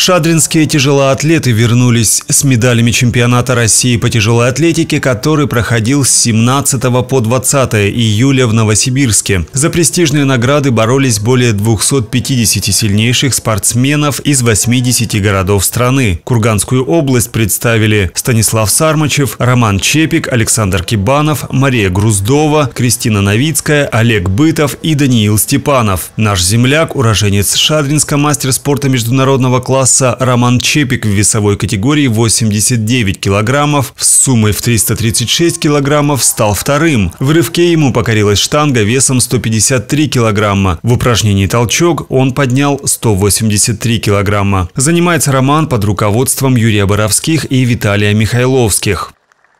Шадринские тяжелоатлеты вернулись с медалями чемпионата России по тяжелой атлетике, который проходил с 17 по 20 июля в Новосибирске. За престижные награды боролись более 250 сильнейших спортсменов из 80 городов страны. Курганскую область представили Станислав Сармачев, Роман Чепик, Александр Кибанов, Мария Груздова, Кристина Новицкая, Олег Бытов и Даниил Степанов. Наш земляк, уроженец Шадринска, мастер спорта международного класса Роман Чепик в весовой категории 89 килограммов с суммой в 336 килограммов стал вторым. В рывке ему покорилась штанга весом 153 килограмма. В упражнении толчок он поднял 183 килограмма. Занимается Роман под руководством Юрия Боровских и Виталия Михайловских.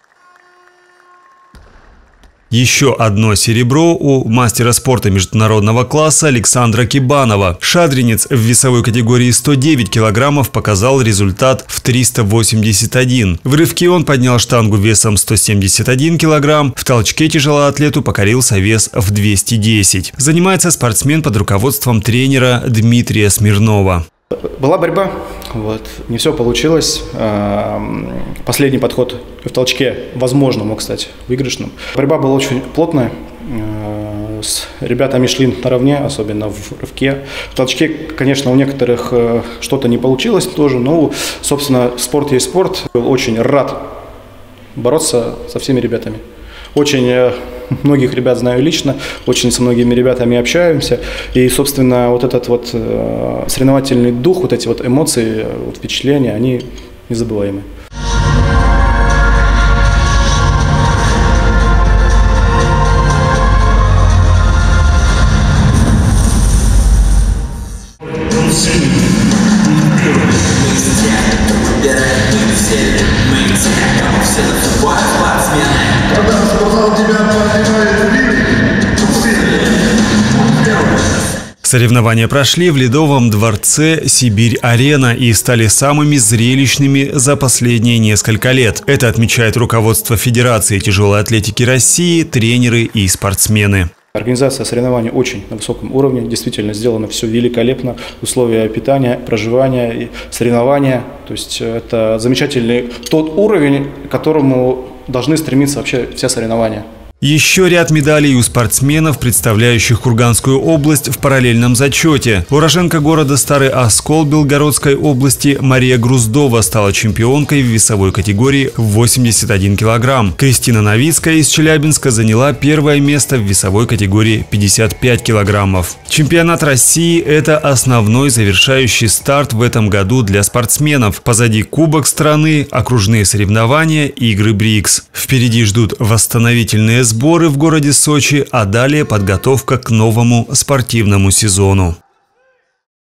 Еще одно серебро у мастера спорта международного класса Александра Кибанова. Шадринец в весовой категории 109 килограммов показал результат в 381. В рывке он поднял штангу весом 171 килограмм. В толчке тяжелоатлету покорился вес в 210. Занимается спортсмен под руководством тренера Дмитрия Смирнова. Была борьба, не все получилось. Последний подход в толчке, возможно, мог стать выигрышным. Борьба была очень плотная, с ребятами шли наравне, особенно в рывке. В толчке, конечно, у некоторых что-то не получилось тоже, но, собственно, спорт есть спорт. Был очень рад бороться со всеми ребятами. Очень многих ребят знаю лично, очень со многими ребятами общаемся. И, собственно, вот этот соревновательный дух, вот эти эмоции, впечатления, они незабываемы. Соревнования прошли в Ледовом дворце «Сибирь-Арена» и стали самыми зрелищными за последние несколько лет. Это отмечает руководство Федерации тяжелой атлетики России, тренеры и спортсмены. Организация соревнований очень на высоком уровне, действительно сделано все великолепно. Условия питания, проживания и соревнования. То есть это замечательный тот уровень, к которому должны стремиться вообще все соревнования. Еще ряд медалей у спортсменов, представляющих Курганскую область в параллельном зачете. Уроженка города Старый Оскол Белгородской области Мария Груздова стала чемпионкой в весовой категории в 81 килограмм. Кристина Новицкая из Челябинска заняла первое место в весовой категории 55 килограммов. Чемпионат России – это основной завершающий старт в этом году для спортсменов. Позади Кубок страны, окружные соревнования, игры БРИКС. Впереди ждут восстановительные сборы в городе Сочи, а далее подготовка к новому спортивному сезону.